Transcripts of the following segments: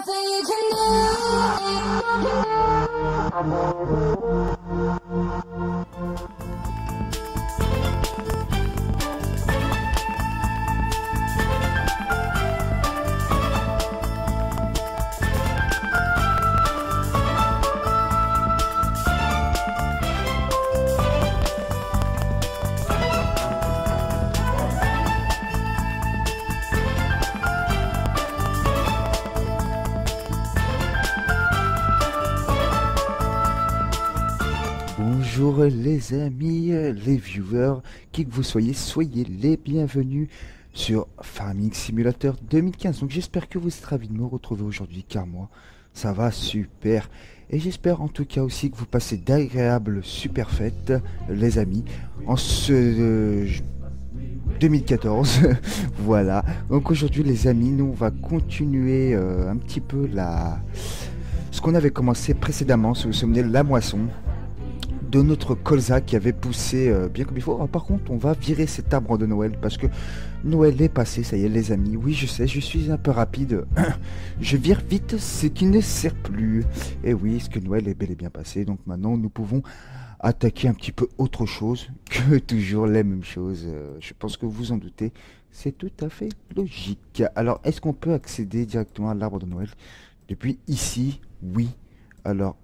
Bonjour les amis, les viewers, qui que vous soyez, soyez les bienvenus sur Farming Simulator 2015. Donc j'espère que vous êtes ravis de me retrouver aujourd'hui, car moi ça va super. Et j'espère en tout cas aussi que vous passez d'agréables super fêtes les amis en ce 2014. Voilà, donc aujourd'hui les amis, nous on va continuer un petit peu ce qu'on avait commencé précédemment, si vous vous souvenez, la moisson de notre colza qui avait poussé bien comme il faut. Alors, par contre on va virer cet arbre de Noël parce que Noël est passé, ça y est les amis. Oui je sais, je suis un peu rapide. Je vire vite ce qui ne sert plus. Et oui, ce que Noël est bel et bien passé. Donc maintenant nous pouvons attaquer un petit peu autre chose que toujours les mêmes choses. Je pense que vous en doutez, c'est tout à fait logique. Alors est-ce qu'on peut accéder directement à l'arbre de Noël depuis ici? Oui. Alors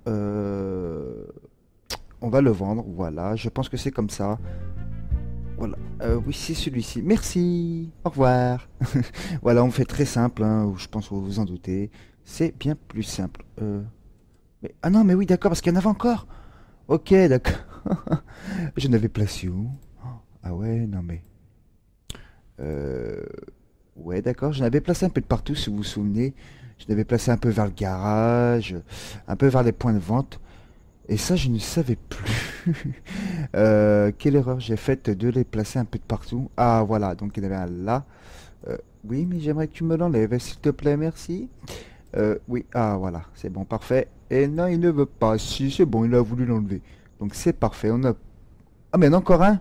on va le vendre, voilà, je pense que c'est comme ça. Voilà, oui c'est celui-ci, merci, au revoir. Voilà, on fait très simple, hein, je pense que vous vous en doutez. C'est bien plus simple. Mais, ah non, mais oui, d'accord, parce qu'il y en avait encore. Ok, d'accord. Je n'avais placé où? Ah ouais, non mais... Ouais, d'accord, j'en avais placé un peu de partout, si vous vous souvenez. Je l'avais placé un peu vers le garage, un peu vers les points de vente. Et ça, je ne savais plus. Quelle erreur j'ai faite de les placer un peu de partout. Ah, voilà, donc il y en avait un là. Oui, mais j'aimerais que tu me l'enlèves, s'il te plaît, merci. Oui, ah, voilà, c'est bon, parfait. Et non, il ne veut pas. Si, c'est bon, il a voulu l'enlever. Donc c'est parfait, on a... Ah, mais il y en a encore un.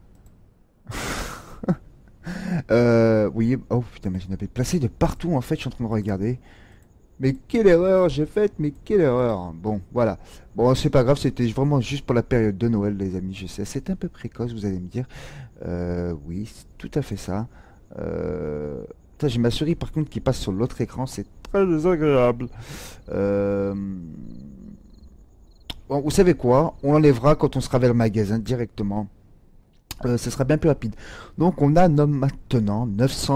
Oui, oh putain, mais je l'avais placé de partout, en fait, je suis en train de regarder. Mais quelle erreur j'ai faite, mais quelle erreur. Bon, voilà. Bon, c'est pas grave, c'était vraiment juste pour la période de Noël, les amis, je sais. C'est un peu précoce, vous allez me dire. Oui, c'est tout à fait ça. Putain, j'ai ma souris, par contre, qui passe sur l'autre écran. C'est très désagréable. Bon, vous savez quoi? On enlèvera quand on sera vers le magasin, directement. Ce sera bien plus rapide. Donc, on a maintenant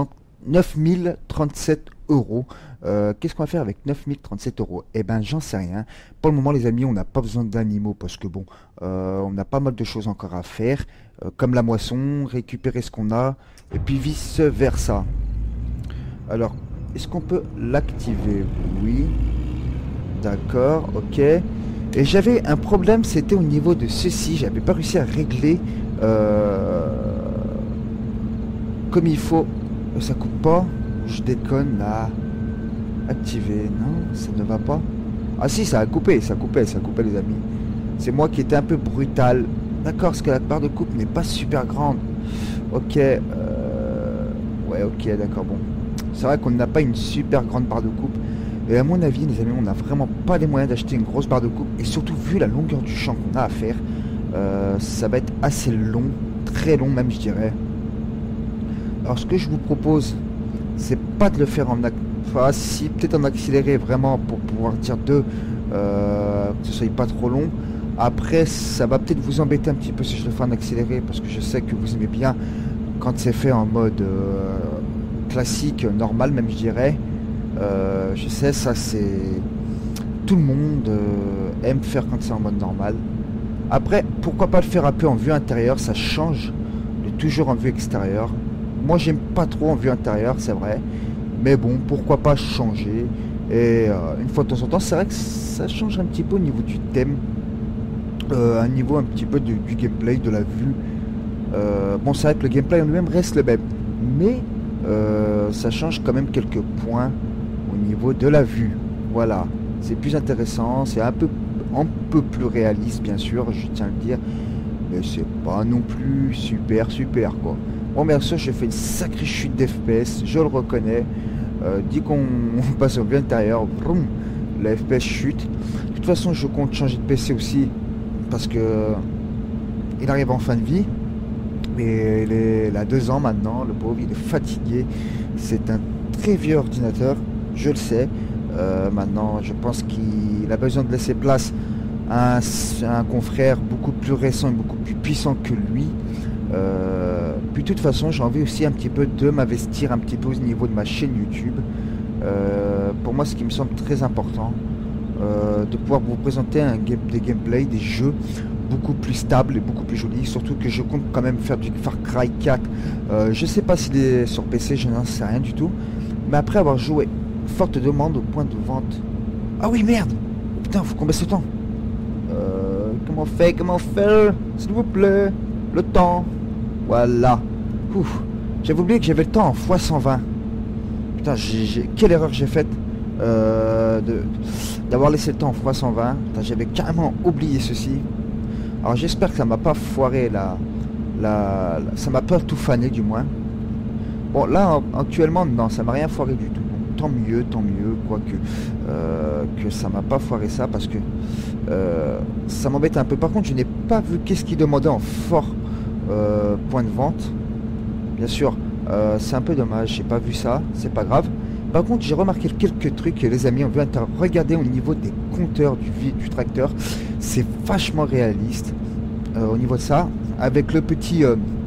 9037 euros. Qu'est-ce qu'on va faire avec 9037 euros? Eh ben j'en sais rien. Pour le moment les amis, on n'a pas besoin d'animaux parce que bon, on a pas mal de choses encore à faire, comme la moisson, récupérer ce qu'on a, et puis vice versa. Alors, est-ce qu'on peut l'activer? Oui. D'accord, ok. Et j'avais un problème, c'était au niveau de ceci, j'avais pas réussi à régler comme il faut. Ça coupe pas? Je déconne là. Activer, non, ça ne va pas. Ah si, ça a coupé, ça coupait les amis. C'est moi qui étais un peu brutal. D'accord, parce que la barre de coupe n'est pas super grande. Ok, ouais, ok, d'accord, bon. C'est vrai qu'on n'a pas une super grande barre de coupe. Et à mon avis, les amis, on n'a vraiment pas les moyens d'acheter une grosse barre de coupe. Et surtout, vu la longueur du champ qu'on a à faire, ça va être assez long, très long même, je dirais. Alors, ce que je vous propose, c'est pas de le faire en... Enfin, si, peut-être en accéléré vraiment pour pouvoir dire que ce soit pas trop long. Après, ça va peut-être vous embêter un petit peu si je le fais en accéléré parce que je sais que vous aimez bien quand c'est fait en mode classique, normal même je dirais. Je sais, ça c'est... Tout le monde aime faire quand c'est en mode normal. Après, pourquoi pas le faire un peu en vue intérieure, ça change de toujours en vue extérieure. Moi j'aime pas trop en vue intérieure, c'est vrai. Mais bon, pourquoi pas changer. Et une fois de temps en temps, c'est vrai que ça change un petit peu au niveau du thème. Un niveau un petit peu du gameplay, de la vue. Bon, c'est vrai que le gameplay en lui-même reste le même. Mais ça change quand même quelques points au niveau de la vue. Voilà. C'est plus intéressant. C'est un peu plus réaliste, bien sûr, je tiens à le dire. Mais c'est pas non plus super quoi. Bon, bien sûr, j'ai fait une sacrée chute d'FPS, je le reconnais. Dès qu'on passe au vue intérieur, vroom, la FPS chute. De toute façon, je compte changer de PC aussi parce que il arrive en fin de vie. Mais il a 2 ans maintenant, le pauvre, il est fatigué. C'est un très vieux ordinateur, je le sais. Maintenant, je pense qu'il a besoin de laisser place à un confrère beaucoup plus récent et beaucoup plus puissant que lui. Puis de toute façon, j'ai envie aussi un petit peu de m'investir un petit peu au niveau de ma chaîne YouTube. Pour moi, ce qui me semble très important, de pouvoir vous présenter des gameplays, des jeux beaucoup plus stables et beaucoup plus jolis. Surtout que je compte quand même faire du Far Cry 4. Je sais pas s'il est sur PC, je n'en sais rien du tout. Mais après avoir joué, forte demande au point de vente. Ah oui, merde! Putain, faut qu'on baisse le temps. Comment on fait, s'il vous plaît? Le temps. Voilà. Ouf. J'avais oublié que j'avais le temps en x120. Putain, quelle erreur j'ai faite d'avoir laissé le temps en x120. J'avais carrément oublié ceci. Alors j'espère que ça m'a pas foiré ça m'a pas tout fané du moins. Bon là actuellement non, ça m'a rien foiré du tout. Donc, tant mieux, quoique que ça m'a pas foiré ça parce que ça m'embête un peu. Par contre je n'ai pas vu qu'est-ce qu'il demandait en fort point de vente. Bien sûr, c'est un peu dommage, j'ai pas vu ça, c'est pas grave. Par contre, j'ai remarqué quelques trucs, les amis. On vient de regarder au niveau des compteurs du tracteur. C'est vachement réaliste au niveau de ça. Avec le petit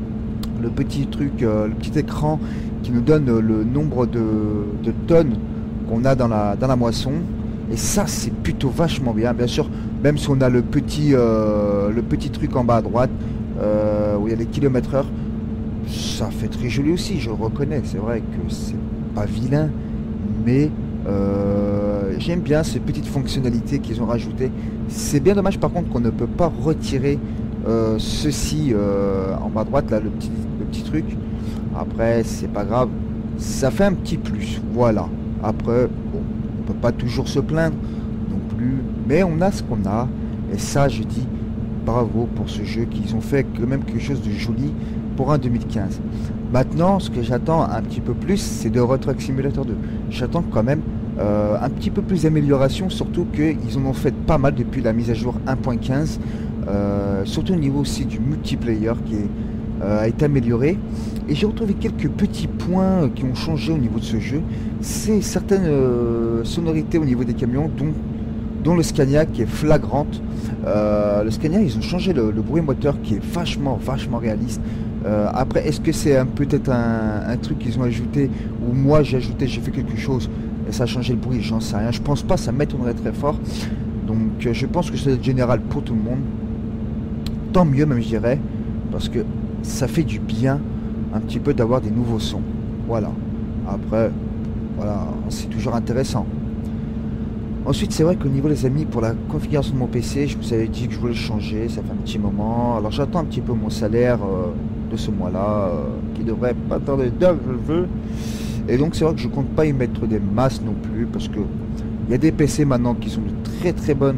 truc, le petit écran qui nous donne le nombre de tonnes qu'on a dans la moisson. Et ça, c'est plutôt vachement bien. Bien sûr, même si on a le petit truc en bas à droite, où il y a les kilomètres/heure, ça fait très joli aussi, je le reconnais. C'est vrai que c'est pas vilain. Mais j'aime bien ces petites fonctionnalités qu'ils ont rajoutées. C'est bien dommage par contre qu'on ne peut pas retirer ceci en bas à droite là, le petit truc. Après c'est pas grave, ça fait un petit plus, voilà. Après bon, on peut pas toujours se plaindre non plus, mais on a ce qu'on a. Et ça je dis bravo pour ce jeu qu'ils ont fait quand même quelque chose de joli pour un 2015. Maintenant, ce que j'attends un petit peu plus, c'est de Euro Truck Simulator 2. J'attends quand même un petit peu plus d'amélioration, surtout qu'ils en ont fait pas mal depuis la mise à jour 1.15. Surtout au niveau aussi du multiplayer qui a été amélioré. Et j'ai retrouvé quelques petits points qui ont changé au niveau de ce jeu. C'est certaines sonorités au niveau des camions, dont le Scania qui est flagrante. Le Scania, ils ont changé le bruit moteur qui est vachement réaliste. Après, est-ce que c'est peut-être un truc qu'ils ont ajouté, ou moi j'ai fait quelque chose et ça a changé le bruit, j'en sais rien. Je pense pas, ça m'étonnerait très fort. Donc je pense que c'est général pour tout le monde. Tant mieux même je dirais, parce que ça fait du bien un petit peu d'avoir des nouveaux sons. Voilà. Après, voilà, c'est toujours intéressant. Ensuite, c'est vrai qu'au niveau les amis, pour la configuration de mon PC, je vous avais dit que je voulais le changer, ça fait un petit moment. Alors j'attends un petit peu mon salaire de ce mois-là, qui devrait pas tarder d'heure, je veux. Et donc c'est vrai que je compte pas y mettre des masses non plus, parce que il y a des PC maintenant qui sont de très bonnes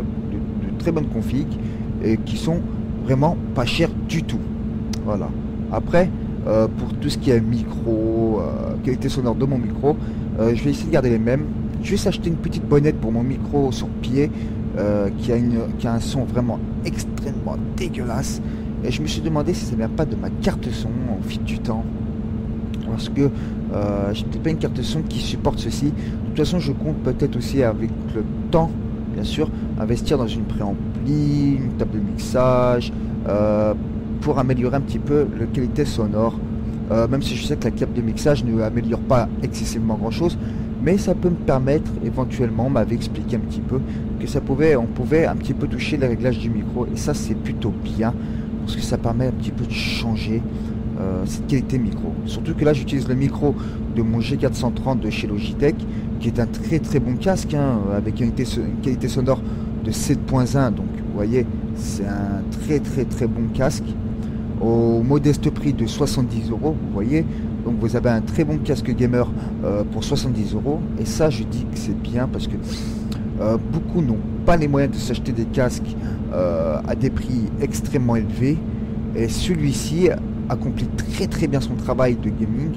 configs et qui sont vraiment pas chers du tout. Voilà. Après, pour tout ce qui est micro, qualité sonore de mon micro, je vais essayer de garder les mêmes. Je vais s'acheter une petite bonnette pour mon micro sur pied qui a un son vraiment extrêmement dégueulasse. Et je me suis demandé si ça vient pas de ma carte son au fil du temps. Parce que j'ai peut-être pas une carte son qui supporte ceci. De toute façon, je compte peut-être aussi avec le temps, bien sûr, investir dans une préampli, une table de mixage, pour améliorer un petit peu la qualité sonore. Même si je sais que la table de mixage ne améliore pas excessivement grand-chose. Mais ça peut me permettre éventuellement, on m'avait expliqué un petit peu que on pouvait un petit peu toucher les réglages du micro, et ça c'est plutôt bien parce que ça permet un petit peu de changer cette qualité micro. Surtout que là j'utilise le micro de mon G430 de chez Logitech, qui est un très bon casque hein, avec une qualité sonore de 7.1, donc vous voyez c'est un très bon casque au modeste prix de 70 €, vous voyez. Donc vous avez un très bon casque gamer pour 70 €. Et ça je dis que c'est bien parce que beaucoup n'ont pas les moyens de s'acheter des casques à des prix extrêmement élevés. Et celui-ci accomplit très bien son travail de gaming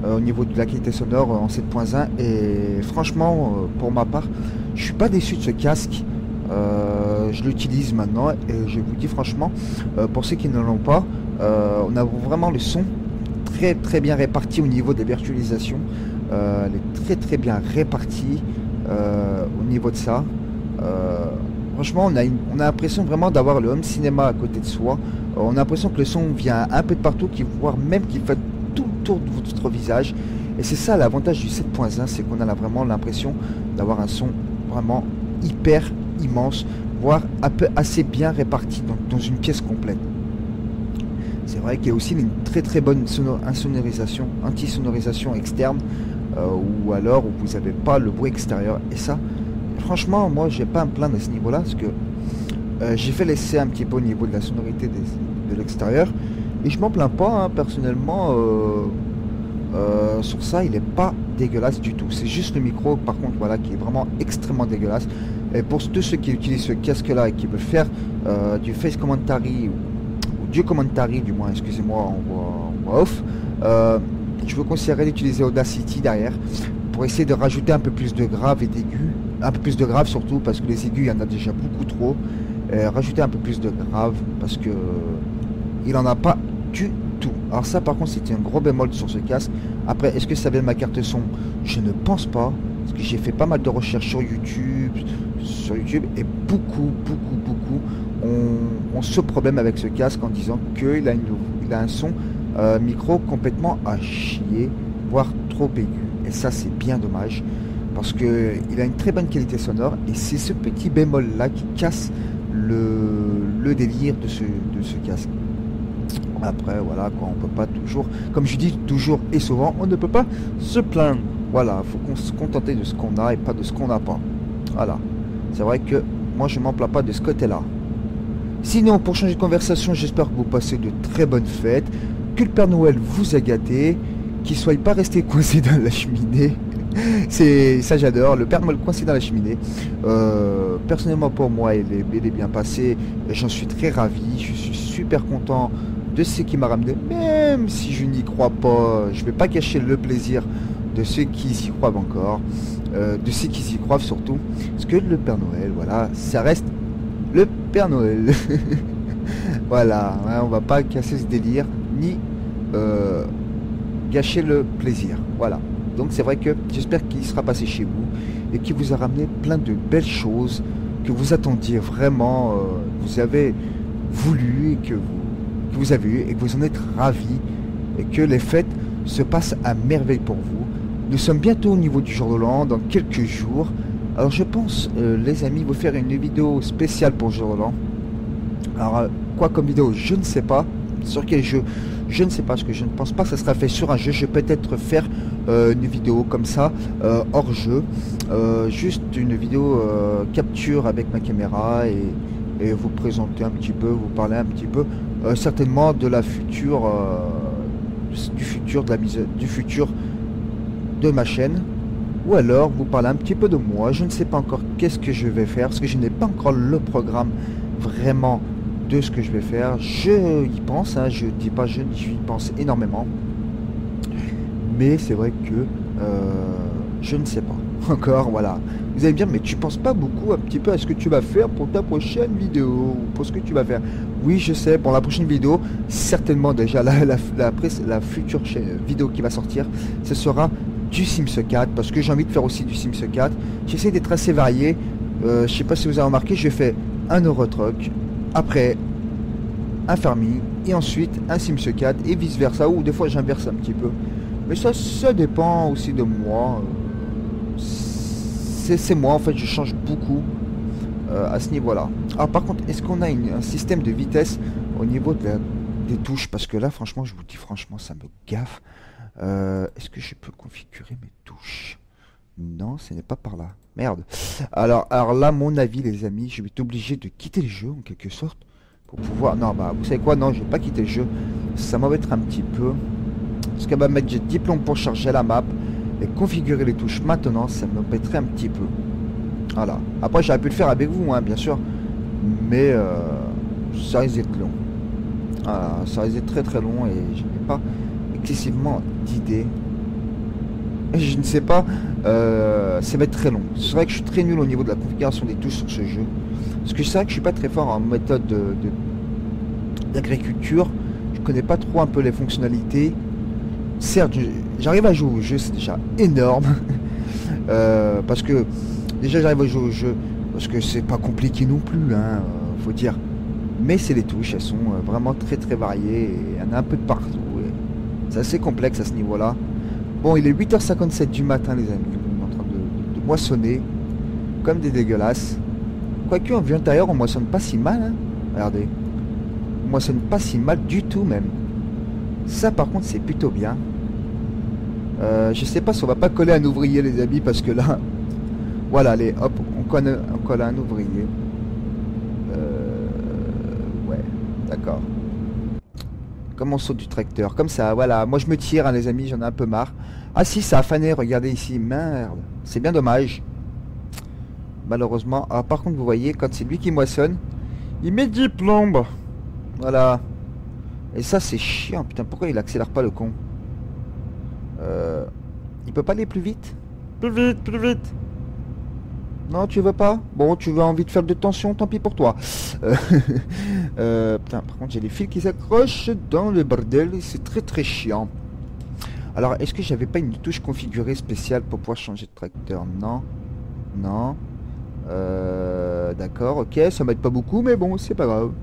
au niveau de la qualité sonore en 7.1 et franchement pour ma part je suis pas déçu de ce casque. Je l'utilise maintenant et je vous dis franchement pour ceux qui ne l'ont pas, on a vraiment le son très bien réparti au niveau des virtualisations, elle est très bien répartie au niveau de ça. Franchement on a l'impression vraiment d'avoir le home cinéma à côté de soi. On a l'impression que le son vient un peu de partout, voire même qu'il fait tout le tour de votre visage. Et c'est ça l'avantage du 7.1, c'est qu'on a vraiment l'impression d'avoir un son vraiment hyper immense, voire assez bien réparti dans une pièce complète. C'est vrai qu'il y a aussi une très bonne insonorisation, anti-sonorisation externe, ou alors où vous n'avez pas le bruit extérieur. Et ça, franchement, moi, j'ai pas à me plaindre à ce niveau-là, parce que j'ai fait l'essai un petit peu au niveau de la sonorité de l'extérieur, et je m'en plains pas, hein, personnellement. Sur ça, il est pas dégueulasse du tout. C'est juste le micro, par contre, voilà, qui est vraiment extrêmement dégueulasse. Et pour tous ceux qui utilisent ce casque-là et qui veulent faire du face commentary ou du commentary, du moins, excusez-moi, en voix off, je vous conseillerais d'utiliser Audacity derrière pour essayer de rajouter un peu plus de grave et d'aigu, un peu plus de grave surtout parce que les aigus, il y en a déjà beaucoup trop. Rajouter un peu plus de grave parce que il en a pas du tout. Alors ça par contre c'était un gros bémol sur ce casque. Après est-ce que ça vient de ma carte son? Je ne pense pas, parce que j'ai fait pas mal de recherches sur YouTube et beaucoup ont ce problème avec ce casque en disant qu'il a un son micro complètement à chier, voire trop aigu. Et ça c'est bien dommage parce que il a une très bonne qualité sonore et c'est ce petit bémol là qui casse le délire de ce casque. Après voilà quoi, on peut pas toujours, comme je dis toujours et souvent, on ne peut pas se plaindre. Voilà, faut qu'on se contenter de ce qu'on a et pas de ce qu'on n'a pas. Voilà, c'est vrai que moi je m'en plains pas de ce côté là. Sinon pour changer de conversation, j'espère que vous passez de très bonnes fêtes, que le Père Noël vous a gâté, qu'il ne soit pas resté coincé dans la cheminée. C'est ça, j'adore, le Père Noël coincé dans la cheminée. Personnellement pour moi il est bien passé, j'en suis très ravi, je suis super content de ce qui m'a ramené, même si je n'y crois pas, je vais pas cacher le plaisir de ceux qui y croient encore, de ceux qui y croient surtout, parce que le Père Noël, voilà, ça reste le Père Noël. Voilà, hein, on va pas casser ce délire, ni gâcher le plaisir, voilà. Donc c'est vrai que j'espère qu'il sera passé chez vous et qu'il vous a ramené plein de belles choses que vous attendiez vraiment, vous avez voulu et que vous avez eu et que vous en êtes ravis et que les fêtes se passent à merveille pour vous. Nous sommes bientôt au niveau du jour de l'an, dans quelques jours. Alors je pense, les amis, vous faire une vidéo spéciale pour le jour de l'an. Alors quoi comme vidéo, je ne sais pas. Sur quel jeu, je ne sais pas, parce que je ne pense pas que ça sera fait sur un jeu. Je vais peut-être faire une vidéo comme ça, hors jeu, juste une vidéo capture avec ma caméra et vous présenter un petit peu, vous parler un petit peu, certainement de la future, du futur de ma chaîne, ou alors vous parler un petit peu de moi. Je ne sais pas encore qu'est-ce que je vais faire, parce que je n'ai pas encore le programme vraiment de ce que je vais faire. Je y pense, hein, je dis pas, je y pense énormément, mais c'est vrai que je ne sais pas encore. Voilà, vous allez me dire mais tu penses pas beaucoup un petit peu à ce que tu vas faire pour ta prochaine vidéo, ou pour ce que tu vas faire? Oui, je sais, pour la prochaine vidéo certainement déjà la future vidéo qui va sortir, ce sera du Sims 4, parce que j'ai envie de faire aussi du Sims 4. J'essaie d'être assez varié. Je sais pas si vous avez remarqué, j'ai fait un Eurotruck, après un Farming et ensuite un Sims 4 et vice versa, ou des fois j'inverse un petit peu, mais ça dépend aussi de moi. C'est moi en fait, je change beaucoup à ce niveau là. Alors par contre, est-ce qu'on a un système de vitesse au niveau des touches? Parce que là franchement, je vous dis franchement, ça me gaffe. Est-ce que je peux configurer mes touches? Non, ce n'est pas par là. Merde. Alors là, mon avis, les amis, je vais être obligé de quitter le jeu en quelque sorte pour pouvoir. Non, bah, vous savez quoi? Non, je vais pas quitter le jeu. Ça m'embêtera un petit peu. Parce qu'elle va mettre j'ai diplôme pour charger la map et configurer les touches maintenant, ça m'embêterait un petit peu. Voilà. Après, j'aurais pu le faire avec vous, hein, bien sûr, mais ça risque d'être long. Voilà, ça risque d'être très long et je n'ai pas excessivement d'idées Je ne sais pas, ça va être très long. C'est vrai que je suis très nul au niveau de la configuration des touches sur ce jeu. Parce que c'est vrai que je suis pas très fort en méthode d'agriculture. Je connais pas trop un peu les fonctionnalités. Certes, j'arrive à jouer au jeu, c'est déjà énorme. Parce que déjà j'arrive à jouer au jeu parce que c'est pas compliqué non plus, hein, faut dire. Mais c'est les touches, elles sont vraiment très très variées et il y en a un peu de partout. C'est assez complexe à ce niveau-là. Bon, il est 8h57 du matin, les amis. On est en train de moissonner comme des dégueulasses. Quoique en vue intérieure, on moissonne pas si mal, hein. Regardez. On moissonne pas si mal du tout même. Ça par contre c'est plutôt bien. Je sais pas si on va pas coller un ouvrier les amis parce que là, voilà, allez, hop, on colle un ouvrier. Ouais, d'accord. Comme on saute du tracteur, comme ça, voilà. Moi je me tire, hein, les amis, j'en ai un peu marre. Ah si, ça a fané, regardez ici, merde. C'est bien dommage. Malheureusement. Ah, par contre, vous voyez, quand c'est lui qui moissonne, il met 10 plombes. Voilà. Et ça, c'est chiant, putain, pourquoi il accélère pas le con? Il peut pas aller plus vite? Plus vite, plus vite. Non, tu veux pas? Bon, tu as envie de faire de tension, tant pis pour toi. Putain, par contre, j'ai les fils qui s'accrochent dans le bordel, et c'est très très chiant. Alors, est-ce que j'avais pas une touche configurée spéciale pour pouvoir changer de tracteur? Non. Non. D'accord, ok, ça m'aide pas beaucoup, mais bon, c'est pas grave.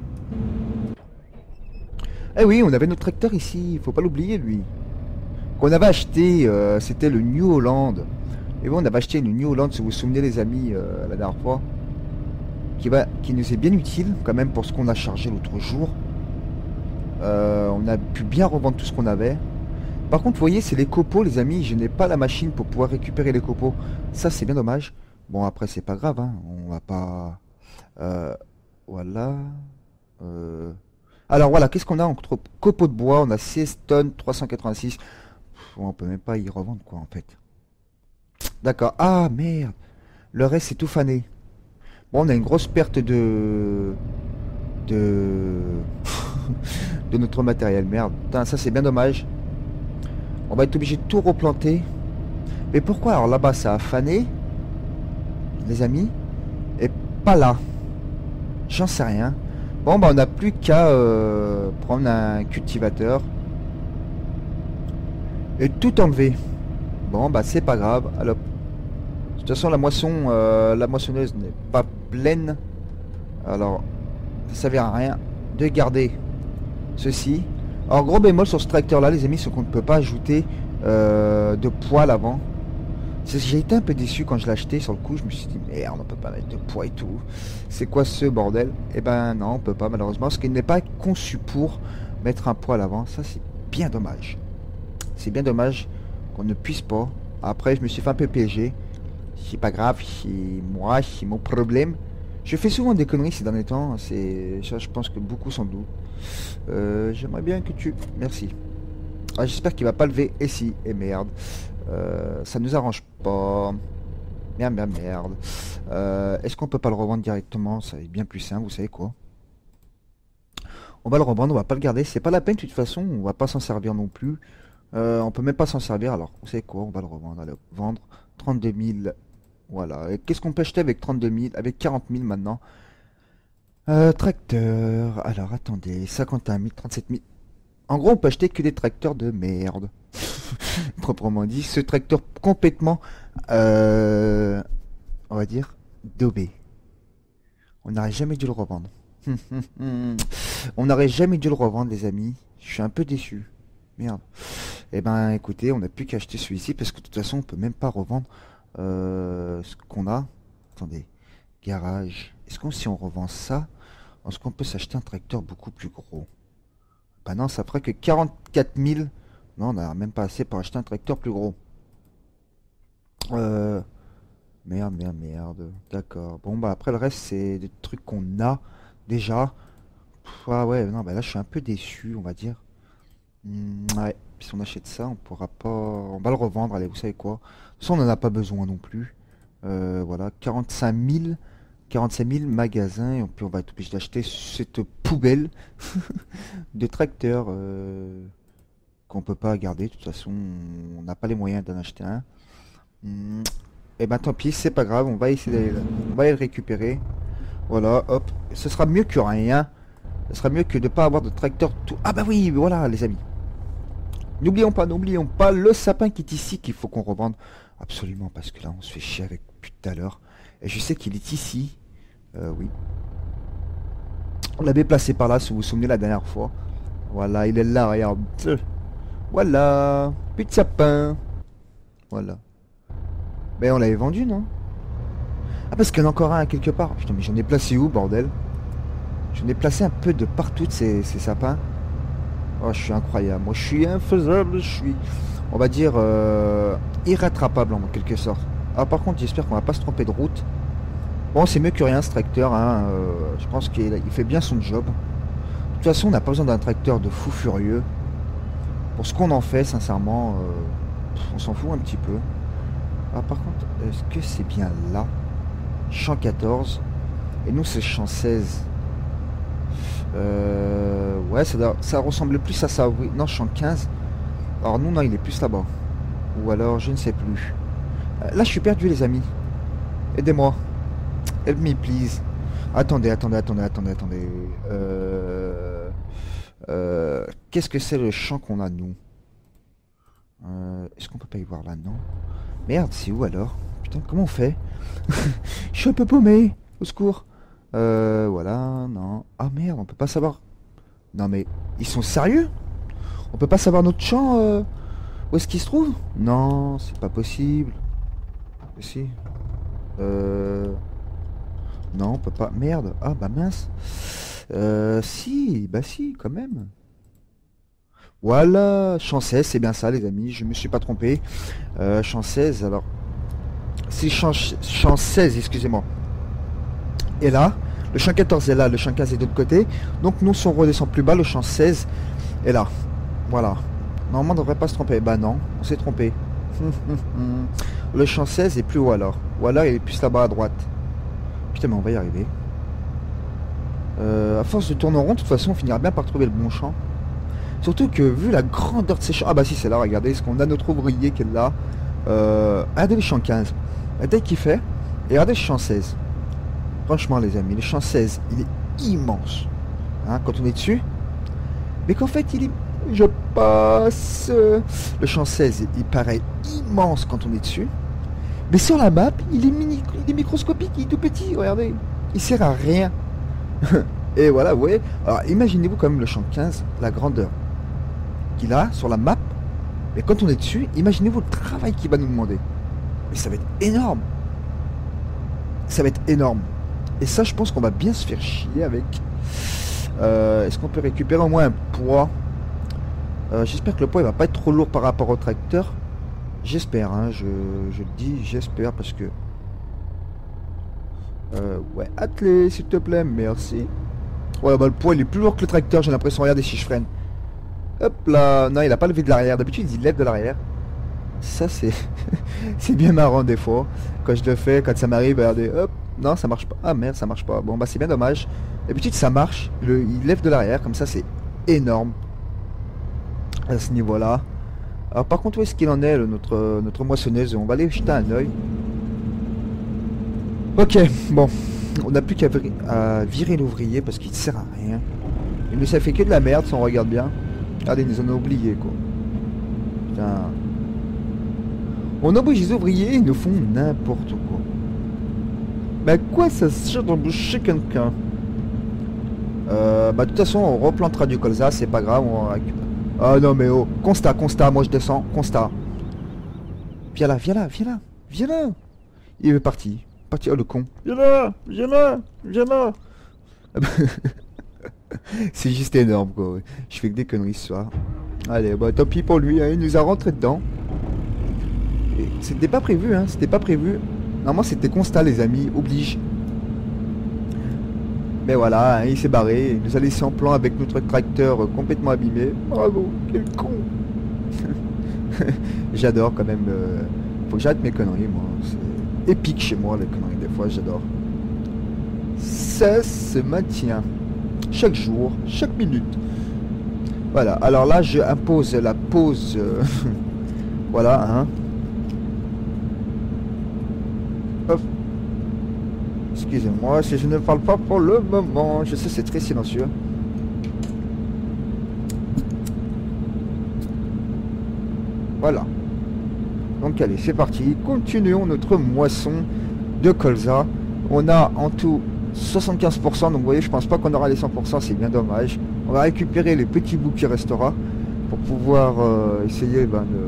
Eh oui, on avait notre tracteur ici, faut pas l'oublier, lui. Qu'on avait acheté, c'était le New Holland. Et bon, on avait acheté une New Holland, si vous vous souvenez les amis, la dernière fois, qui nous est bien utile quand même pour ce qu'on a chargé l'autre jour. On a pu bien revendre tout ce qu'on avait. Par contre, vous voyez, c'est les copeaux, les amis. Je n'ai pas la machine pour pouvoir récupérer les copeaux. Ça, c'est bien dommage. Bon, après, c'est pas grave, hein. On va pas... Voilà. Alors voilà, qu'est-ce qu'on a entre copeaux de bois? On a 16 tonnes, 386. On peut même pas y revendre, quoi, en fait. D'accord. Ah, merde. Le reste, c'est tout fané. Bon, on a une grosse perte de... de notre matériel. Merde. Putain, ça, c'est bien dommage. On va être obligé de tout replanter. Mais pourquoi? Alors là-bas, ça a fané, les amis. Et pas là. J'en sais rien. Bon, bah, on n'a plus qu'à prendre un cultivateur. Et tout enlever. Bon, bah, c'est pas grave. Alors, de toute façon, la moissonneuse n'est pas pleine. Alors, ça servira à rien de garder ceci. Alors, gros bémol sur ce tracteur-là, les amis, c'est qu'on ne peut pas ajouter de poids à l'avant. J'ai été un peu déçu quand je l'ai acheté. Sur le coup, je me suis dit, merde, on peut pas mettre de poids et tout. C'est quoi ce bordel? Eh ben non, on peut pas, malheureusement, parce qu'il n'est pas conçu pour mettre un poids à l'avant. Ça, c'est bien dommage. C'est bien dommage qu'on ne puisse pas. Après, je me suis fait un peu piéger. C'est pas grave, c'est moi, c'est mon problème. Je fais souvent des conneries ces derniers temps. C'est ça, je pense que beaucoup s'en doutent. J'aimerais bien que tu... Merci. Ah, j'espère qu'il va pas lever. Et si, et merde. Ça nous arrange pas. Merde, merde, merde. Est-ce qu'on peut pas le revendre directement? Ça va être bien plus simple, vous savez quoi. On va le revendre, on va pas le garder. C'est pas la peine de toute façon, on va pas s'en servir non plus. On peut même pas s'en servir, alors vous savez quoi, on va le revendre. Allez, vendre 32 000. Voilà. Et qu'est-ce qu'on peut acheter avec 32 000? Avec 40 000 maintenant. Tracteur. Alors attendez, 51 000, 37 000. En gros, on peut acheter que des tracteurs de merde. Proprement dit. Ce tracteur complètement, on va dire, daubé. On n'aurait jamais dû le revendre. On n'aurait jamais dû le revendre, les amis. Je suis un peu déçu. Merde. Eh ben, écoutez, on n'a plus qu'à acheter celui-ci parce que de toute façon, on peut même pas revendre ce qu'on a. Attendez. Garage. Est-ce qu'on, si on revend ça, est-ce qu'on peut s'acheter un tracteur beaucoup plus gros? Bah non, ça ferait que 44 000. Non, on n'a même pas assez pour acheter un tracteur plus gros. Merde, merde, merde. D'accord. Bon, bah après, le reste, c'est des trucs qu'on a déjà. Ah ouais, non, bah là, je suis un peu déçu, on va dire. Ouais, si on achète ça, on pourra pas... On va le revendre, allez, vous savez quoi. De toute façon, on n'en a pas besoin non plus. Voilà, 45 000 magasins. Et puis, on va être obligé d'acheter cette poubelle de tracteur. qu'on peut pas garder. De toute façon, on n'a pas les moyens d'en acheter un. Et ben tant pis, c'est pas grave, on va essayer on va aller le récupérer. Voilà, hop. Ce sera mieux que rien. Ce sera mieux que de pas avoir de tracteur tout. Ah bah oui, voilà les amis. N'oublions pas le sapin qui est ici qu'il faut qu'on revende. Absolument, parce que là on se fait chier avec depuis tout à l'heure. Et je sais qu'il est ici. Oui. On l'avait placé par là, si vous vous souvenez la dernière fois. Voilà, il est là, regarde. Voilà. Plus de sapin. Voilà. Mais on l'avait vendu, non? Ah, parce qu'il y en a encore un quelque part. Putain, mais j'en ai placé où, bordel? J'en ai placé un peu de partout de ces sapins. Oh, je suis incroyable. Moi, je suis infaisable. Je suis, on va dire, irrattrapable en quelque sorte. Ah, par contre, j'espère qu'on va pas se tromper de route. Bon, c'est mieux que rien, ce tracteur. Hein. Je pense qu'il fait bien son job. De toute façon, on n'a pas besoin d'un tracteur de fou furieux. Pour ce qu'on en fait, sincèrement, on s'en fout un petit peu. Ah, par contre, est-ce que c'est bien là? Champ 14. Et nous, c'est champ 16. Ouais, ça ressemblait plus à ça. Oui. Non, champ 15. Alors, nous, non, il est plus là-bas. Ou alors, je ne sais plus. Là, je suis perdu, les amis. Aidez-moi. Help me, please. Attendez. Qu'est-ce que c'est le champ qu'on a, nous? Est-ce qu'on peut pas y voir là? Non. Merde, c'est où alors? Putain, comment on fait? Je suis un peu paumé. Au secours. Voilà, non. Ah merde, on peut pas savoir. Non mais, ils sont sérieux? On peut pas savoir notre champ où est-ce qu'il se trouve? Non, c'est pas possible. Si. Non, on peut pas. Merde. Ah bah mince. Si, bah si, quand même. Voilà, champ 16, c'est bien ça les amis, je me suis pas trompé. Champ 16, alors... Si champ 16, excusez-moi, est là, le champ 14 est là, le champ 15 est de l'autre côté. Donc nous, si on redescend plus bas, le champ 16 est là. Voilà. Normalement, on ne devrait pas se tromper. Bah non, on s'est trompé. Le champ 16 est plus haut alors. Ou alors il est plus là-bas à droite. Putain, mais on va y arriver. À force de tourner en rond, de toute façon, on finira bien par trouver le bon champ. Surtout que vu la grandeur de ces champs... Ah bah si, c'est là, regardez, est-ce qu'on a notre ouvrier qui est là. Regardez le champ 15. Regardez qui fait. Et regardez le champ 16. Franchement les amis, le champ 16, il est immense. Hein, quand on est dessus. Mais qu'en fait, il est... Je passe... Le champ 16, il paraît immense quand on est dessus. Mais sur la map, il est microscopique, il est tout petit, regardez. Il sert à rien. Et voilà, vous voyez. Alors imaginez-vous quand même le champ 15, la grandeur qu'il a sur la map. Mais quand on est dessus, imaginez-vous le travail qu'il va nous demander. Mais ça va être énorme. Ça va être énorme. Et ça, je pense qu'on va bien se faire chier avec. Est-ce qu'on peut récupérer au moins un poids? J'espère que le poids il va pas être trop lourd par rapport au tracteur. J'espère, hein, je le dis, j'espère parce que... ouais, attelé, s'il te plaît, merci. Ouais, bah le poids il est plus lourd que le tracteur, j'ai l'impression, regardez si je freine. Hop là, non, il a pas levé de l'arrière, d'habitude il lève de l'arrière. Ça c'est... c'est bien marrant des fois, quand je le fais, quand ça m'arrive, regardez, hop, non ça marche pas. Ah merde, ça marche pas, bon bah c'est bien dommage. D'habitude ça marche, il lève de l'arrière, comme ça c'est énorme. À ce niveau-là. Alors par contre, où est-ce qu'il en est, notre moissonneuse? On va aller jeter un oeil. Ok, bon. On n'a plus qu'à virer l'ouvrier parce qu'il ne sert à rien. Il nous a fait que de la merde si on regarde bien. Regardez, ils nous en ont oublié quoi. Putain. On oblige les ouvriers, ils nous font n'importe quoi. Bah quoi ça sert d'embaucher quelqu'un? Bah de toute façon on replantera du colza, c'est pas grave, on va récupérer. Ah non mais oh, constat, moi je descends, constat. Viens là. Il est parti. Oh le con. Viens là. C'est juste énorme quoi. Je fais que des conneries ce soir. Allez, bah tant pis pour lui, hein, il nous a rentré dedans. C'était pas prévu, hein, c'était pas prévu. Normalement c'était constat les amis, oblige. Mais voilà, hein, il s'est barré, il nous a laissé en plan avec notre tracteur complètement abîmé. Bravo, quel con. J'adore quand même. Faut que j'arrête mes conneries, moi. C'est épique chez moi, les conneries, des fois, j'adore. Ça se maintient. Chaque jour, chaque minute. Voilà, alors là je impose la pause. Voilà, hein. Hop. Excusez-moi si je ne parle pas pour le moment. Je sais, c'est très silencieux. Voilà. Donc allez, c'est parti. Continuons notre moisson de colza. On a en tout 75%. Donc vous voyez, je pense pas qu'on aura les 100%. C'est bien dommage. On va récupérer les petits bouts qui restera pour pouvoir essayer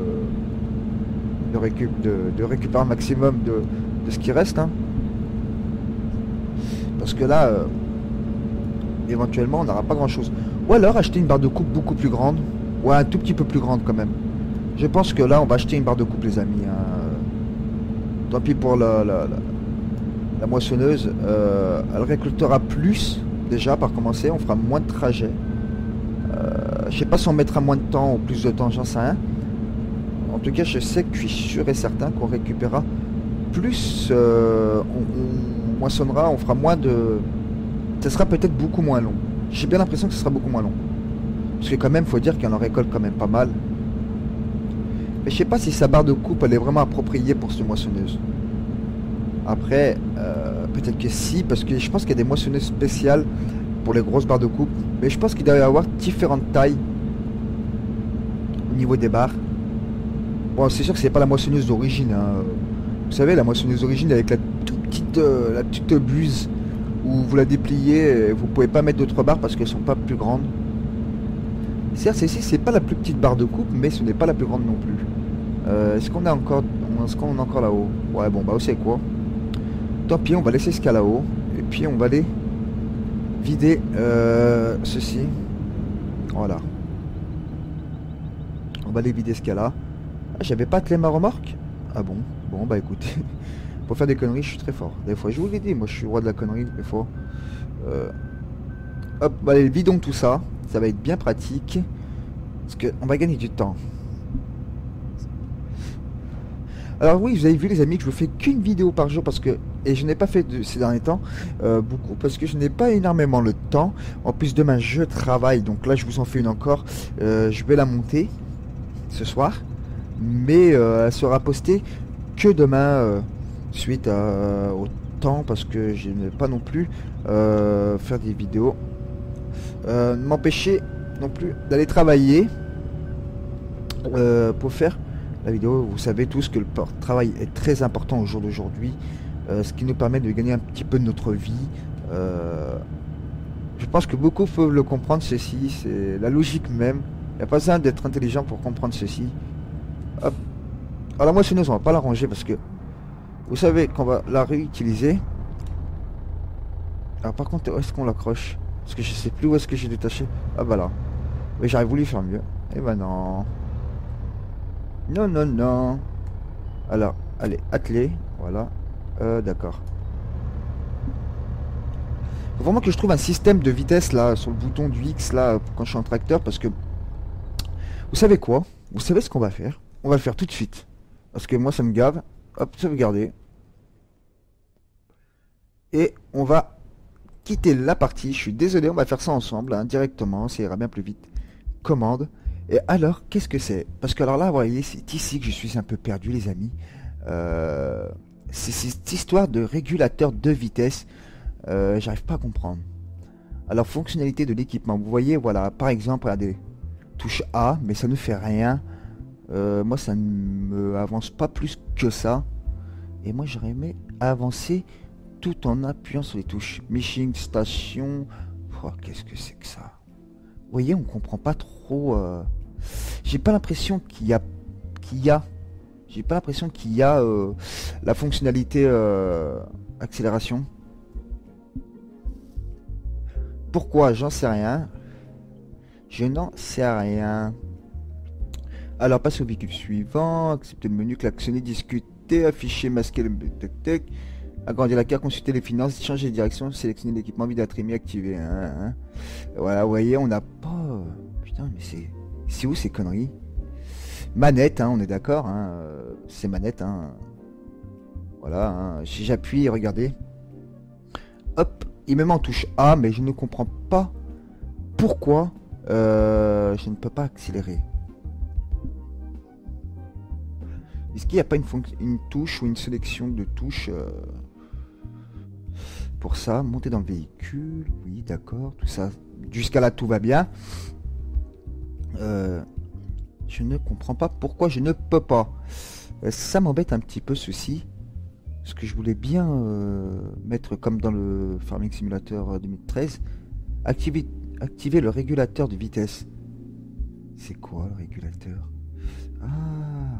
de récupérer un maximum de ce qui reste. Hein. Parce que là, éventuellement, on n'aura pas grand-chose. Ou alors acheter une barre de coupe beaucoup plus grande. Ouais, un tout petit peu plus grande quand même. Je pense que là, on va acheter une barre de coupe, les amis. Hein. Tant pis pour la moissonneuse. Elle récoltera plus, déjà, par commencer. On fera moins de trajets. Je sais pas si on mettra moins de temps ou plus de temps, j'en sais rien. En tout cas, je sais que je suis sûr et certain qu'on récupérera plus. On moissonnera, on fera moins de... Ça sera peut-être beaucoup moins long. J'ai bien l'impression que ce sera beaucoup moins long. Parce que quand même, faut dire qu'on en récolte quand même pas mal. Mais je sais pas si sa barre de coupe, elle est vraiment appropriée pour cette moissonneuse. Après, peut-être que si, parce que je pense qu'il y a des moissonneuses spéciales pour les grosses barres de coupe. Mais je pense qu'il doit y avoir différentes tailles au niveau des barres. Bon, c'est sûr que c'est pas la moissonneuse d'origine. Hein. Vous savez, la moissonneuse d'origine avec la petite buse où vous la dépliez, vous pouvez pas mettre d'autres barres parce qu'elles sont pas plus grandes. Certes, celle-ci c'est pas la plus petite barre de coupe, mais ce n'est pas la plus grande non plus. Est-ce qu'on a encore là-haut? Ouais, bon, bah, vous savez quoi? Tant pis, on va laisser ce cas là-haut. Et puis, on va aller vider ceci. Voilà. On va aller vider ce cas-là. Ah, j'avais pas attelé ma remorque? Ah bon? Bon, bah, écoutez. Pour faire des conneries, je suis très fort. Des fois, je vous l'ai dit, moi, je suis roi de la connerie, des fois. Hop, bah, allez, vidons tout ça. Ça va être bien pratique. Parce qu'on va gagner du temps. Alors oui, vous avez vu les amis que je ne fais qu'une vidéo par jour parce que... Et je n'ai pas fait ces derniers temps beaucoup parce que je n'ai pas énormément le temps. En plus demain je travaille, donc là je vous en fais une encore. Je vais la monter ce soir. Mais elle sera postée que demain suite au temps parce que je n'ai pas non plus faire des vidéos. M'empêcher non plus d'aller travailler pour faire la vidéo. Vous savez tous que le travail est très important au jour d'aujourd'hui, ce qui nous permet de gagner un petit peu de notre vie. Je pense que beaucoup peuvent le comprendre, ceci c'est la logique même. Il n'y a pas besoin d'être intelligent pour comprendre ceci. Hop. Alors la moissonneuse on va pas la ranger parce que vous savez qu'on va la réutiliser. Alors par contre où est-ce qu'on l'accroche? Parce que je sais plus où est-ce que j'ai détaché. Ah bah là. Oui, j'aurais voulu faire mieux. Et bah non. Non, non, non. Alors, allez, atteler. Voilà. D'accord. Faut vraiment que je trouve un système de vitesse là, sur le bouton du X là, quand je suis en tracteur. Parce que... Vous savez quoi? Vous savez ce qu'on va faire? On va le faire tout de suite. Parce que moi ça me gave. Hop, sauvegarder. Et on va... quitter la partie, je suis désolé, on va faire ça ensemble, hein, directement, ça ira bien plus vite. Commande. Et alors, qu'est-ce que c'est? Parce que alors là, vous voyez, c'est ici que je suis un peu perdu, les amis. C'est cette histoire de régulateur de vitesse. J'arrive pas à comprendre. Alors, fonctionnalité de l'équipement. Vous voyez, voilà, par exemple, regardez, touche A, mais ça ne fait rien. Moi, ça ne me avance pas plus que ça. Et moi, j'aurais aimé avancer tout en appuyant sur les touches. Mishing, station. Oh, qu'est-ce que c'est que ça? Vous voyez, on comprend pas trop. J'ai pas l'impression qu'il y a j'ai pas l'impression qu'il y a la fonctionnalité accélération. Pourquoi? J'en sais rien. Je n'en sais rien. Alors, passe au véhicule suivant. Accepter le menu, klaxonner, discuter, afficher, masquer le tac. Agrandir la carte, consulter les finances, changer de direction, sélectionner l'équipement, vide, attribuer, activer. Hein. Voilà, vous voyez, on n'a pas... Putain, mais c'est où ces conneries? Manette, hein, on est d'accord, hein, c'est manette, hein. Voilà, hein. Si j'appuie, regardez. Hop, il me met en touche A, mais je ne comprends pas pourquoi Je ne peux pas accélérer. Est-ce qu'il n'y a pas une touche ou une sélection de touches pour ça? Monter dans le véhicule, oui, d'accord, tout ça. Jusqu'à là, tout va bien. Je ne comprends pas pourquoi je ne peux pas. Ça m'embête un petit peu ceci. Parce que je voulais bien mettre comme dans le Farming Simulator 2013. Activer le régulateur de vitesse. C'est quoi le régulateur? Ah,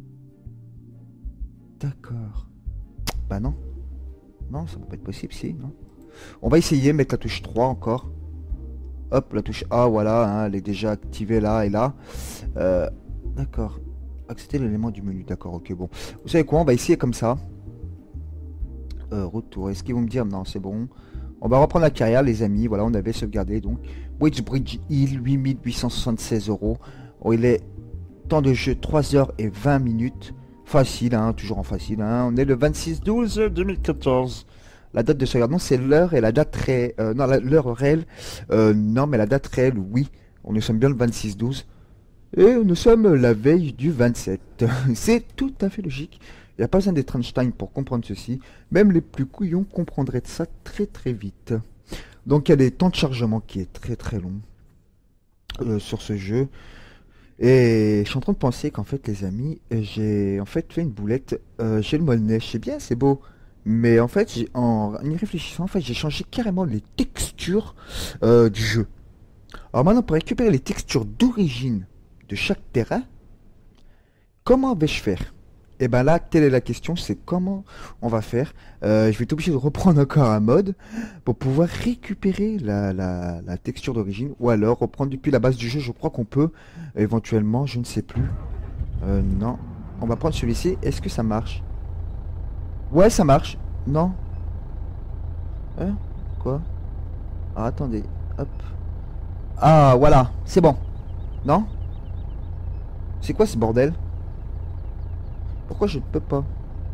d'accord. Bah non. Non, ça peut pas être possible, si, non. On va essayer de mettre la touche 3 encore. Hop, la touche A, voilà, hein, elle est déjà activée là et là. D'accord. Accéder l'élément du menu, d'accord, ok, bon. Vous savez quoi, on va essayer comme ça. Retour, est-ce qu'ils vont me dire, non, c'est bon. On va reprendre la carrière, les amis, voilà, on avait sauvegardé, donc. Wedgebridge Hill, 8876 €. Oh, il est temps de jeu 3h20. Facile, hein, toujours en facile, hein. On est le 26/12/2014. La date de sauvegarde, non, c'est l'heure et la date réelle. Non, l'heure réelle. Non, mais la date réelle, oui. Nous sommes bien le 26/12. Et nous sommes la veille du 27. C'est tout à fait logique. Il n'y a pas besoin d'être Einstein pour comprendre ceci. Même les plus couillons comprendraient ça très très vite. Donc il y a des temps de chargement qui est très très long sur ce jeu. Et je suis en train de penser qu'en fait les amis, j'ai en fait fait une boulette. J'ai le mollet, c'est bien, c'est beau. Mais en fait, en y réfléchissant, en fait, j'ai changé carrément les textures du jeu. Alors maintenant, pour récupérer les textures d'origine de chaque terrain, comment vais-je faire? Et ben là, telle est la question, c'est comment on va faire. Je vais être obligé de reprendre encore un mode pour pouvoir récupérer la texture d'origine, ou alors reprendre depuis la base du jeu. Je crois qu'on peut, éventuellement, je ne sais plus. Non, on va prendre celui-ci. Est-ce que ça marche? Ouais, ça marche. Non. Hein? Quoi? Ah, attendez. Hop. Ah, voilà. C'est bon. Non? C'est quoi ce bordel? Pourquoi je ne peux pas?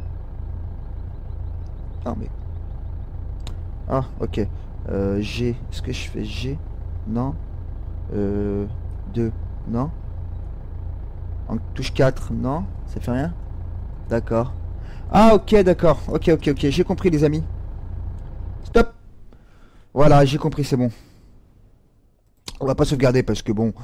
Ah, mais... Ah, ok. G. Est-ce que je fais G? Non. 2. Non. En touche 4. Non. Ça fait rien? D'accord. Ah, ok, d'accord. Ok, ok, ok. J'ai compris, les amis. Stop. Voilà, j'ai compris, c'est bon. On va pas sauvegarder parce que bon,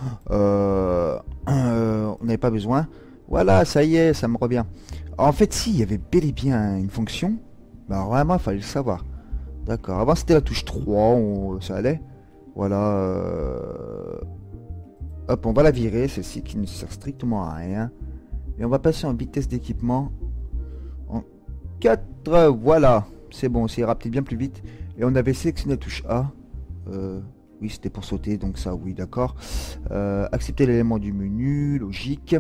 on n'avait pas besoin. Voilà, ça y est, ça me revient. En fait, si, il y avait bel et bien une fonction. Bah vraiment, il fallait le savoir. D'accord. Avant, c'était la touche 3, ça allait. Voilà. Hop, on va la virer, celle-ci qui ne sert strictement à rien. Et on va passer en vitesse d'équipement. En 4, voilà. C'est bon, ça ira peut-être bien plus vite. Et on avait sélectionné la touche A. Oui, c'était pour sauter, donc ça, oui, d'accord. Accepter l'élément du menu, logique.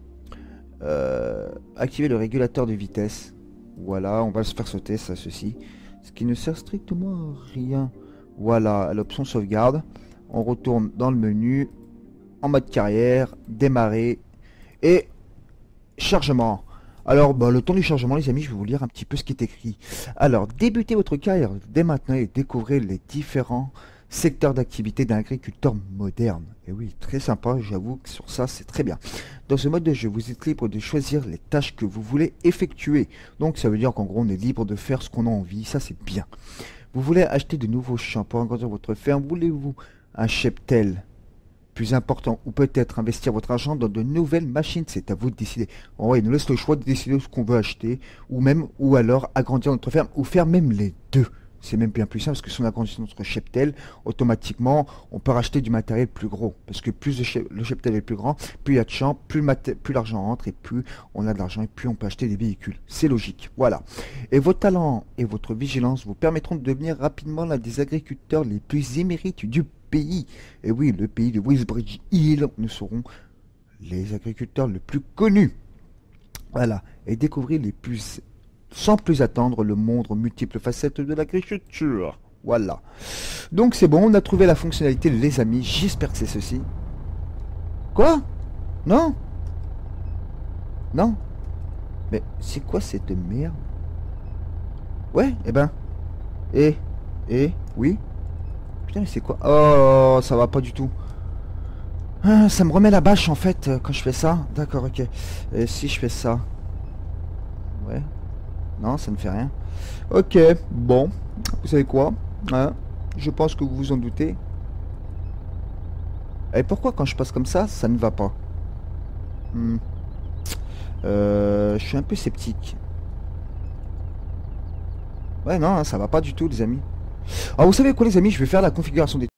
Activer le régulateur de vitesse. Voilà, on va se faire sauter, ça, ceci. Ce qui ne sert strictement à rien. Voilà, l'option sauvegarde. On retourne dans le menu. En mode carrière, démarrer. Et chargement. Alors, bah, le temps du chargement, les amis, je vais vous lire un petit peu ce qui est écrit. Alors, débutez votre carrière dès maintenant et découvrez les différents secteur d'activité d'un agriculteur moderne. Et oui, très sympa, j'avoue que sur ça, c'est très bien. Dans ce mode de jeu, vous êtes libre de choisir les tâches que vous voulez effectuer. Donc ça veut dire qu'en gros, on est libre de faire ce qu'on a envie, ça c'est bien. Vous voulez acheter de nouveaux champs pour agrandir votre ferme, voulez-vous un cheptel plus important ou peut-être investir votre argent dans de nouvelles machines, c'est à vous de décider. En vrai, il nous laisse le choix de décider ce qu'on veut acheter ou alors agrandir notre ferme ou faire même les deux. C'est même bien plus simple parce que si on agrandit notre cheptel, automatiquement, on peut racheter du matériel plus gros. Parce que plus le cheptel est plus grand, plus il y a de champs, plus l'argent rentre et plus on a de l'argent et plus on peut acheter des véhicules. C'est logique, voilà. Et vos talents et votre vigilance vous permettront de devenir rapidement l'un des agriculteurs les plus émérites du pays. Et oui, le pays de Wedgebridge Hill, nous serons les agriculteurs les plus connus. Voilà. Et découvrir les plus... sans plus attendre le monde aux multiples facettes de l'agriculture. Voilà. Donc c'est bon, on a trouvé la fonctionnalité, les amis. J'espère que c'est ceci. Quoi? Non? Non? Mais c'est quoi cette merde? Ouais, eh ben. Oui. Putain, mais c'est quoi? Oh, ça va pas du tout. Ah, ça me remet la bâche en fait quand je fais ça. D'accord, ok. Et si je fais ça? Ouais. Non, ça ne fait rien. Ok, bon. Vous savez quoi? Hein, je pense que vous vous en doutez. Et pourquoi quand je passe comme ça ne va pas? Hmm. Je suis un peu sceptique. Ouais, non, hein, ça va pas du tout, les amis. Alors, vous savez quoi, les amis? Je vais faire la configuration des...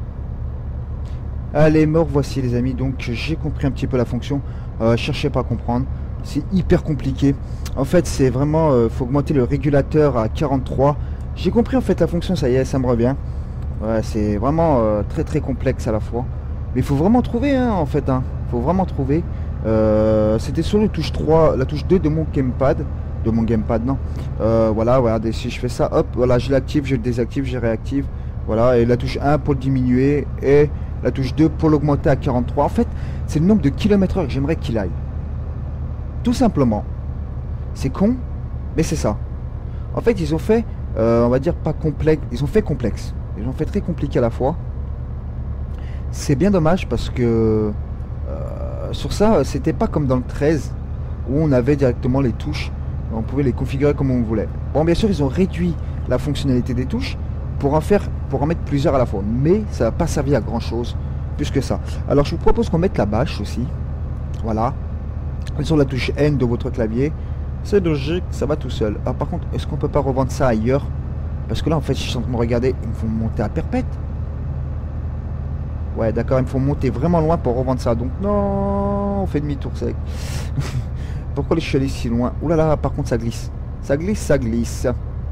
Allez, me voici, les amis. Donc, j'ai compris un petit peu la fonction. Cherchez pas à comprendre. C'est hyper compliqué. En fait, c'est vraiment... faut augmenter le régulateur à 43. J'ai compris, en fait, la fonction. Ça y est, ça me revient. Ouais, c'est vraiment très, très complexe à la fois. Mais il faut vraiment trouver, hein, en fait. Hein. Faut vraiment trouver. C'était sur la touche 3, la touche 2 de mon gamepad. De mon gamepad, non. Voilà, regardez, si je fais ça, hop, voilà, je l'active, je le désactive, je réactive. Voilà, et la touche 1 pour le diminuer. Et la touche 2 pour l'augmenter à 43. En fait, c'est le nombre de kilomètres heure que j'aimerais qu'il aille. Tout simplement. C'est con, mais c'est ça. En fait, ils ont fait, on va dire pas complexe, ils ont fait complexe. Ils ont fait très compliqué à la fois. C'est bien dommage parce que sur ça, c'était pas comme dans le 13 où on avait directement les touches. On pouvait les configurer comme on voulait. Bon, bien sûr, ils ont réduit la fonctionnalité des touches pour en mettre plusieurs à la fois. Mais ça n'a pas servi à grand chose plus que ça. Alors, je vous propose qu'on mette la bâche aussi. Voilà. Sur la touche N de votre clavier. C'est logique, ça va tout seul. Ah, par contre, est-ce qu'on peut pas revendre ça ailleurs? Parce que là, en fait, je suis en train de me regarder. Ils me font monter à perpète. Ouais, d'accord, ils me font monter vraiment loin pour revendre ça. Donc, non, on fait demi-tour sec. Pourquoi je suis allé si loin? Ouh là là, par contre, ça glisse. Ça glisse, ça glisse.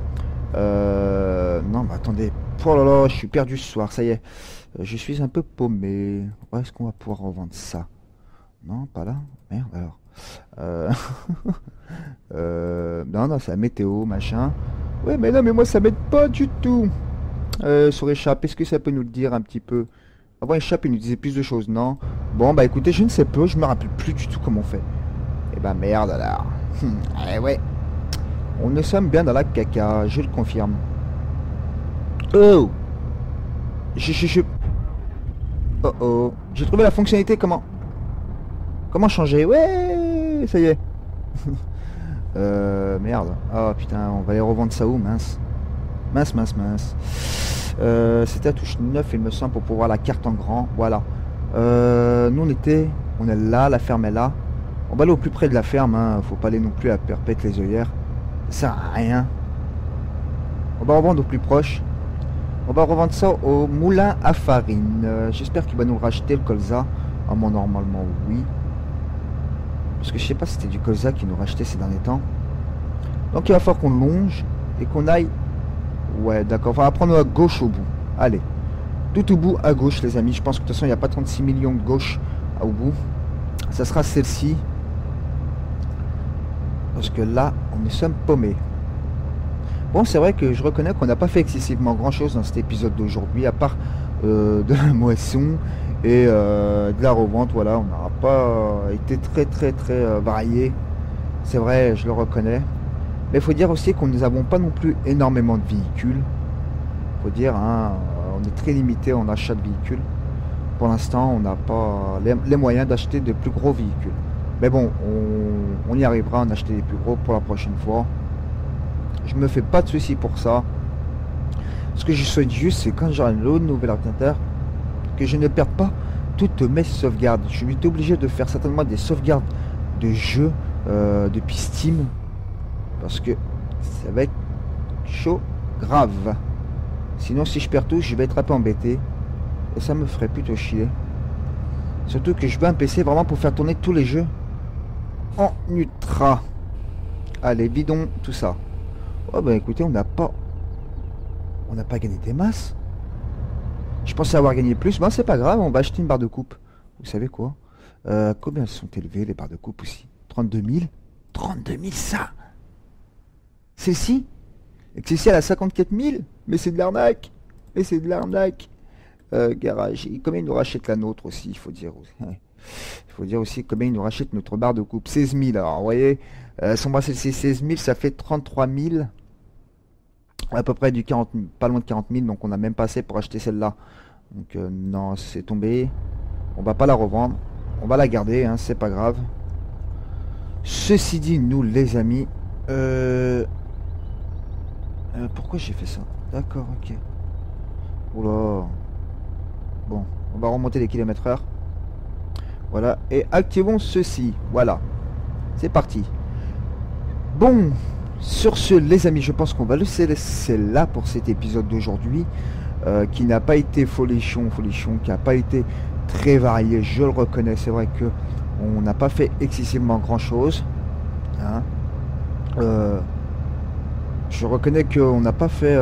Non, mais attendez. Oh là là, je suis perdu ce soir, ça y est. Je suis un peu paumé. Où est-ce qu'on va pouvoir revendre ça? Non, pas là. Merde, alors. Non, non, c'est la météo, machin. Ouais, mais non, mais moi, ça m'aide pas du tout. Sur Échappe, est-ce que ça peut nous le dire un petit peu? Avant Échappe, il nous disait plus de choses, non? Bon, bah écoutez, je ne sais pas, je me rappelle plus du tout comment on fait. Eh bah merde alors. Eh ouais. On ne sommes bien dans la caca, je le confirme. Oh! Oh oh. J'ai trouvé la fonctionnalité, comment changer? Ouais, ça y est. Merde. Oh putain, on va aller revendre ça où, mince. Mince, mince, mince. C'était la touche 9, il me semble, pour pouvoir la carte en grand. Voilà. Nous, on est là, la ferme est là. On va aller au plus près de la ferme, hein. Faut pas aller non plus à perpète les œillères. Ça sert à rien. On va revendre au plus proche. On va revendre ça au moulin à farine. J'espère qu'il va nous racheter le colza. Ah, moi, normalement, oui. Parce que je sais pas si c'était du colza qu'il nous rachetait ces derniers temps. Donc, il va falloir qu'on longe et qu'on aille... Ouais, d'accord. On va prendre à gauche au bout. Allez. Tout au bout à gauche, les amis. Je pense que de toute façon, il n'y a pas 36 millions de gauche au bout. Ça sera celle-ci. Parce que là, on est sommes paumés. Bon, c'est vrai que je reconnais qu'on n'a pas fait excessivement grand-chose dans cet épisode d'aujourd'hui, à part de la moisson et de la revente. Voilà, on n'aura pas été très varié. C'est vrai, je le reconnais. Mais il faut dire aussi qu'on nous n'avons pas non plus énormément de véhicules. Il faut dire, hein, on est très limité en achat de véhicules. Pour l'instant, on n'a pas les moyens d'acheter de plus gros véhicules. Mais bon, on y arrivera à en acheter des plus gros pour la prochaine fois. Je me fais pas de soucis pour ça. Ce que je souhaite juste, c'est quand j'aurai le nouvel ordinateur, que je ne perde pas toutes mes sauvegardes. Je vais être obligé de faire certainement des sauvegardes de jeux depuis Steam. Parce que ça va être chaud, grave. Sinon, si je perds tout, je vais être un peu embêté. Et ça me ferait plutôt chier. Surtout que je veux un PC vraiment pour faire tourner tous les jeux en ultra. Allez, bidon, tout ça. Oh bah écoutez, on n'a pas gagné des masses. Je pensais avoir gagné plus. Bon, c'est pas grave, on va acheter une barre de coupe. Vous savez quoi? Combien elles sont élevées, les barres de coupe aussi? 32 000? 32 000, ça! Celle-ci? Et que celle-ci, elle a 54 000? Mais c'est de l'arnaque! Mais c'est de l'arnaque! Garage. Et combien il nous rachète la nôtre aussi, il faut dire. Il faut dire aussi combien il nous rachète notre barre de coupe. 16 000. Alors, vous voyez, si on va celle-ci 16 000, ça fait 33 000. À peu près du 40 000, pas loin de 40 000. Donc, on n'a même pas assez pour acheter celle-là. Donc, non, c'est tombé. On va pas la revendre. On va la garder, hein, c'est pas grave. Ceci dit, nous les amis, pourquoi j'ai fait ça? D'accord, ok. Oula. Bon, on va remonter les kilomètres heure. Voilà, et activons ceci. Voilà, c'est parti. Bon, sur ce les amis, je pense qu'on va le laisser là pour cet épisode d'aujourd'hui, qui n'a pas été folichon, qui n'a pas été très varié, je le reconnais. C'est vrai que on n'a pas fait excessivement grand chose, hein. Je reconnais qu'on n'a pas fait,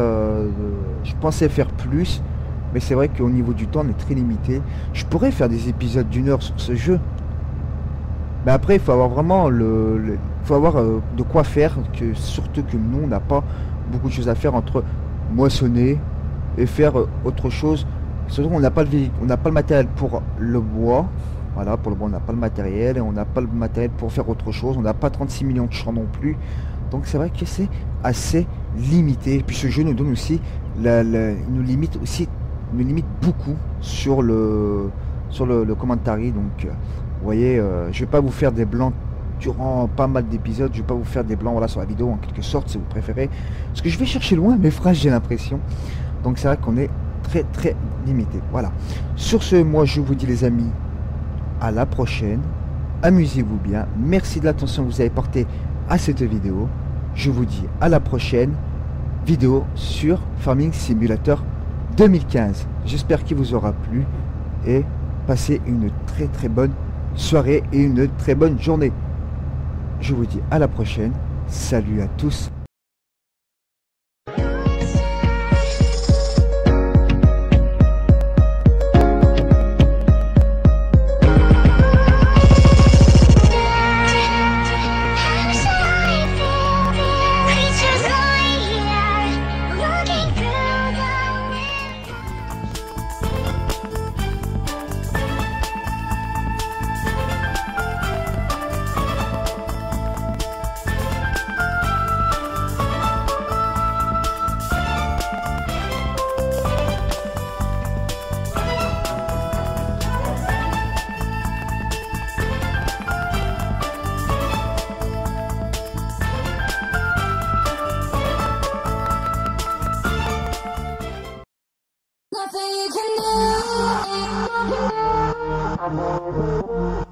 je pensais faire plus, mais c'est vrai qu'au niveau du temps on est très limité. Je pourrais faire des épisodes d'une heure sur ce jeu, mais après il faut avoir vraiment il faut avoir de quoi faire, surtout que nous on n'a pas beaucoup de choses à faire entre moissonner et faire autre chose. Surtout on n'a pas le matériel pour le bois. Voilà, pour le bois on n'a pas le matériel, et on n'a pas le matériel pour faire autre chose. On n'a pas 36 millions de champs non plus. Donc c'est vrai que c'est assez limité. Et puis ce jeu nous donne aussi, il nous limite beaucoup sur le commentary. Donc vous voyez, je vais pas vous faire des blancs durant pas mal d'épisodes. Je vais pas vous faire des blancs, voilà, sur la vidéo en quelque sorte, si vous préférez. Parce que je vais chercher loin mes phrases, j'ai l'impression. Donc c'est vrai qu'on est très limité. Voilà. Sur ce, moi je vous dis les amis, à la prochaine. Amusez-vous bien. Merci de l'attention que vous avez portée à cette vidéo. Je vous dis à la prochaine vidéo sur Farming Simulator 2015. J'espère qu'il vous aura plu et passez une très bonne soirée et une très bonne journée. Je vous dis à la prochaine. Salut à tous. Nothing you can do.